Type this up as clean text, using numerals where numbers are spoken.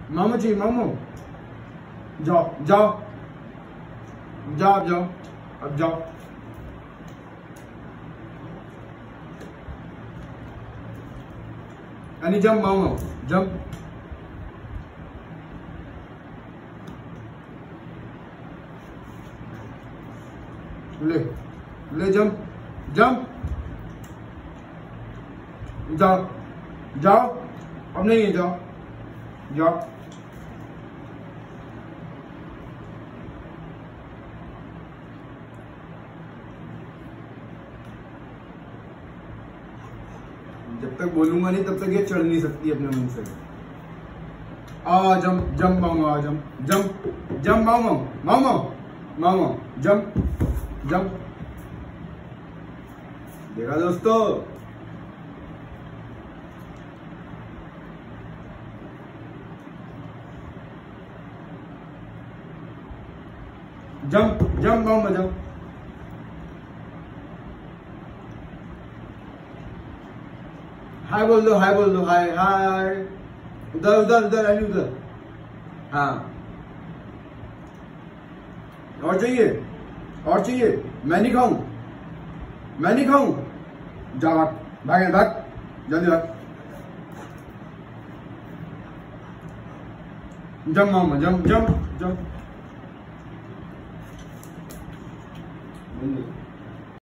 मामू चाहिए मामू। जाओ जाओ जाओ अब जाओ, अब जाओ। अनि जंप मामू जंप। ले ले जंप जंप। जाओ जाओ, अब नहीं है, जाओ जाओ। जब तक बोलूंगा नहीं तब तक ये चढ़ नहीं सकती अपने मुंह से। आ जंप जंप मामू, आ जंप जंप जंप मामू मामू मामू जंप जंप। देखा दोस्तों, जंप जंप मामू जंप। हाय बोल दो, हाय बोल दो, हाय हाय। उधर उधर उधर एनी उधर। हाँ और चाहिए, और चाहिए। मैं नहीं खाऊं, मैं नहीं खाऊं। जा भाग भाग भाग, जल्दी भाग। जंप मामा जंप जंप जंप।